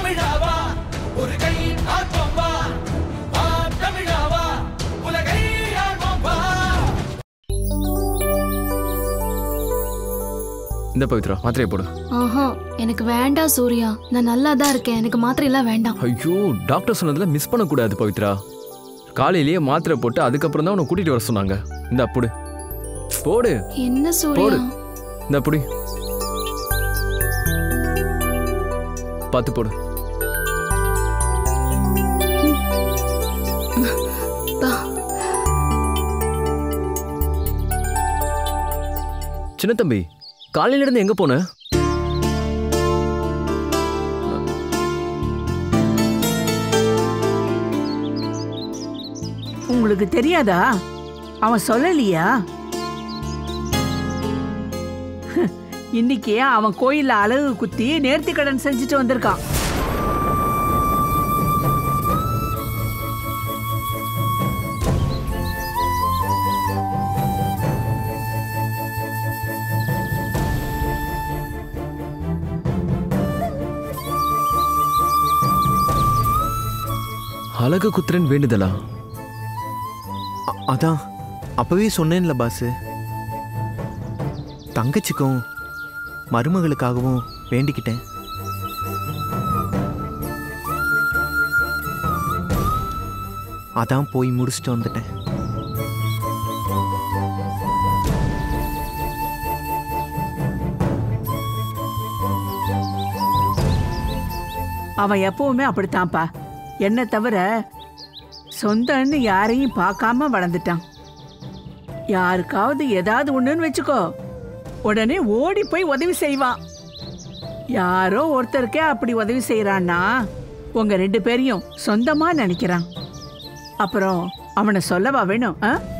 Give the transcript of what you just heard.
தமிழாவா ஒரு கை ஆர்வம் வா வா தமிழாவா உலகை ஆர்வம் வா. இந்த பவித்ரா மாத்திரையை போடு. ஆஹா எனக்கு வேண்டாம் சூர்யா, நான் நல்லா தான் இருக்கேன், எனக்கு மாத்திரை எல்லாம் வேண்டாம். ஐயோ டாக்டர் சொன்னதுல மிஸ் பண்ணக்கூடாது பவித்ரா. காலையிலேயே மாத்திரை போட்டு அதுக்கப்புறம் தான் உன்னை கூட்டிட்டு வர சொன்னாங்க. இந்த போடு போடு. என்ன சூர்யா? போடு இந்த புடி. பார்த்து போடு. சின்ன தம்பி காலையில இருந்து எங்க போன? உங்களுக்கு தெரியாதா? அவன் சொல்லலையா? இன்னைக்கு அவன் கோயில்ல அலகு குத்தி நேர்த்தி கடன் செஞ்சுட்டு வந்திருக்கான். அழகு குத்துறன் வேண்டுதலா? அதான் அப்பவே சொன்னேன்ல பாசு, தங்கச்சிக்கும் மருமகளுக்காகவும் வேண்டிக்கிட்டேன். அதான் போய் முடிச்சுட்டு வந்துட்டேன். அவன் எப்பவுமே அப்படித்தான்ப்பா. என்ன தவிர சொந்தன்னு யாரையும் பார்க்காம வளர்ந்துட்டான். யாருக்காவது ஏதாவது ஒண்ணுன்னு வச்சுக்கோ, உடனே ஓடி போய் உதவி செய்வான். யாரோ ஒருத்தருக்கே அப்படி உதவி செய்யறான்னா உங்க 2 பேரையும் சொந்தமா நினைக்கிறான். அப்புறம் அவனை சொல்லவா வேணும்?